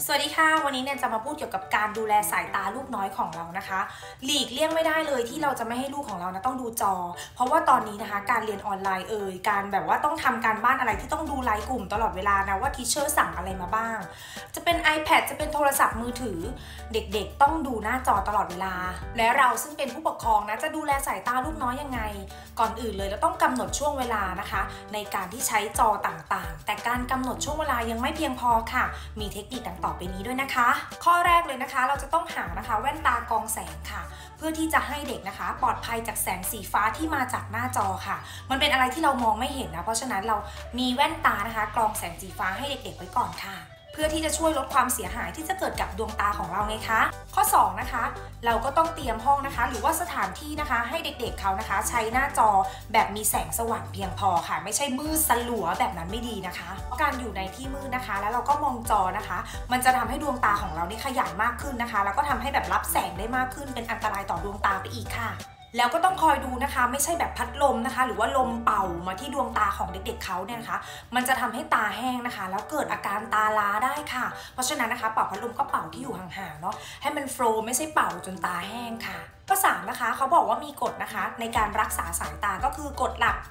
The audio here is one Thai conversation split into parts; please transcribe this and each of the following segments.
สวัสดีค่ะวันนี้เนี่ยจะมาพูดเกี่ยวกับการดูแลสายตาลูกน้อยของเรานะคะหลีกเลี่ยงไม่ได้เลยที่เราจะไม่ให้ลูกของเรานะต้องดูจอเพราะว่าตอนนี้นะคะการเรียนออนไลน์การแบบว่าต้องทำการบ้านอะไรที่ต้องดูไลน์กลุ่มตลอดเวลานะว่าทีเชอร์สั่งอะไรมาบ้างจะเป็น iPad จะเป็นโทรศัพท์มือถือเด็กๆต้องดูหน้าจอตลอดเวลาและเราซึ่งเป็นผู้ปกครองนะจะดูแลสายตาลูกน้อยยังไงก่อนอื่นเลยเราต้องกำหนดช่วงเวลานะคะในการที่ใช้จอต่างๆแต่การกำหนดช่วงเวลายังไม่เพียงพอค่ะมีเทคนิคดังต่อไปนี้ด้วยนะคะข้อแรกเลยนะคะเราจะต้องหานะคะแว่นตากรองแสงค่ะเพื่อที่จะให้เด็กนะคะปลอดภัยจากแสงสีฟ้าที่มาจากหน้าจอค่ะมันเป็นอะไรที่เรามองไม่เห็นนะเพราะฉะนั้นเรามีแว่นตานะคะกรองแสงสีฟ้าให้เด็กๆไว้ก่อนค่ะเพื่อที่จะช่วยลดความเสียหายที่จะเกิดกับดวงตาของเราไงคะข้อ2นะคะเราก็ต้องเตรียมห้องนะคะหรือว่าสถานที่นะคะให้เด็กๆเขานะคะใช้หน้าจอแบบมีแสงสว่างเพียงพอค่ะไม่ใช่มืดสลัวแบบนั้นไม่ดีนะคะการอยู่ในที่มืดนะคะแล้วเราก็มองจอนะคะมันจะทำให้ดวงตาของเรานี่ขยายมากขึ้นนะคะแล้วก็ทำให้แบบรับแสงได้มากขึ้นเป็นอันตรายต่อดวงตาไปอีกค่ะแล้วก็ต้องคอยดูนะคะไม่ใช่แบบพัดลมนะคะหรือว่าลมเป่ามาที่ดวงตาของเด็กๆเขาเนี่ยนะคะมันจะทำให้ตาแห้งนะคะแล้วเกิดอาการตาล้าได้ค่ะเพราะฉะนั้นนะคะเป่าพัดลมก็เป่าที่อยู่ห่างๆเนาะให้มันโฟลว์ไม่ใช่เป่าจนตาแห้งค่ะข้อ3นะคะเขาบอกว่ามีกฎนะคะในการรักษาสายตาก็คือกฎหลัก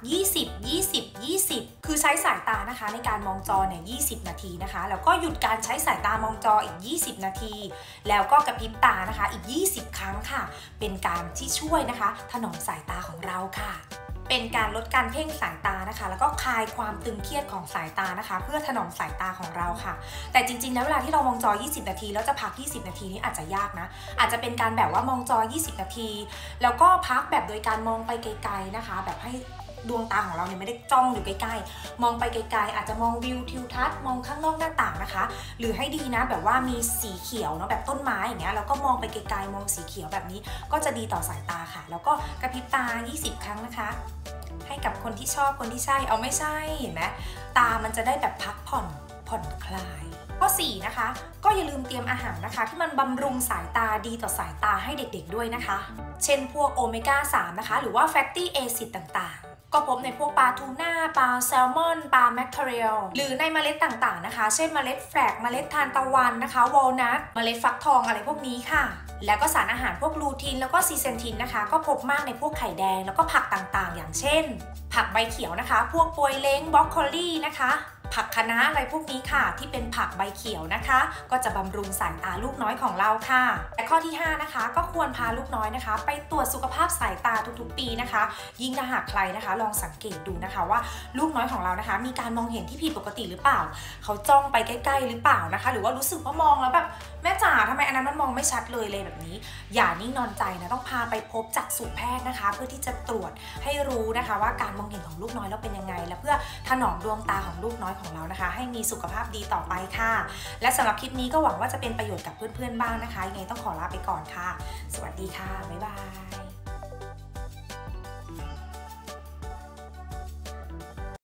20-20-20คือใช้สายตานะคะในการมองจอเนี่ย20 นาทีนะคะแล้วก็หยุดการใช้สายตามองจออีก20 นาทีแล้วก็กระพริบตานะคะอีก20 ครั้งค่ะเป็นการที่ช่วยนะคะถนอมสายตาของเราค่ะเป็นการลดการเพ่งสายตานะคะแล้วก็คลายความตึงเครียดของสายตานะคะเพื่อถนอมสายตาของเราค่ะแต่จริงๆแล้วเวลาที่เรามองจอ20 นาทีแล้วจะพัก20 นาทีนี้อาจจะยากนะอาจจะเป็นการแบบว่ามองจอ20 นาทีแล้วก็พักแบบโดยการมองไปไกลๆนะคะแบบให้ดวงตาของเราเนี่ยไม่ได้จ้องอยู่ใกล้ๆมองไปไกลๆอาจจะมองวิวทิวทัศน์มองข้างนอกหน้าต่างนะคะหรือให้ดีนะแบบว่ามีสีเขียวเนาะแบบต้นไม้อย่างเงี้ยแล้วก็มองไปไกลๆมองสีเขียวแบบนี้ก็จะดีต่อสายตาค่ะแล้วก็กระพริบตา20 ครั้งนะคะให้กับคนที่ชอบคนที่ใช่เอาไม่ใช่เห็นไหมตามันจะได้แบบพักผ่อนคลายข้อ4นะคะก็อย่าลืมเตรียมอาหารนะคะที่มันบำรุงสายตาดีต่อสายตาให้เด็กๆด้วยนะคะเช่นพวกโอเมก้า3นะคะหรือว่าแฟตตี้แอซิดต่างๆก็พบในพวกปลาทูน่าปลาแซลมอนปลาแมคเคอเรลหรือในเมล็ดต่างๆนะคะเช่นเมล็ดแฟลกเมล็ดทานตะวันนะคะวอลนัทเมล็ดฟักทองอะไรพวกนี้ค่ะแล้วก็สารอาหารพวกลูทีนแล้วก็ซีเซนทินนะคะก็พบมากในพวกไข่แดงแล้วก็ผักต่างๆอย่างเช่นผักใบเขียวนะคะพวกปวยเล้งบรอกโคลีนะคะผักคะน้าอะไรพวกนี้ค่ะที่เป็นผักใบเขียวนะคะก็จะบำรุงสายตาลูกน้อยของเราค่ะและข้อที่5นะคะก็ควรพาลูกน้อยนะคะไปตรวจสุขภาพสายตาทุกๆปีนะคะยิ่งถ้าหากใครนะคะลองสังเกตดูนะคะว่าลูกน้อยของเรานะคะมีการมองเห็นที่ผิดปกติหรือเปล่าเขาจ้องไปใกล้ๆหรือเปล่านะคะหรือว่ารู้สึกว่ามองแล้วแบบแม่จ๋าทำไมอันนั้นมันมองไม่ชัดเลยแบบนี้อย่านิ่งนอนใจนะต้องพาไปพบจักษุแพทย์นะคะเพื่อที่จะตรวจให้รู้นะคะว่าการมองเห็นของลูกน้อยเราเป็นยังไงและเพื่อถนอมดวงตาของลูกน้อยของเรานะคะให้มีสุขภาพดีต่อไปค่ะและสำหรับคลิปนี้ก็หวังว่าจะเป็นประโยชน์กับเพื่อนๆบ้างนะคะยังไงต้องขอลาไปก่อนค่ะสวัสดีค่ะบ๊ายบาย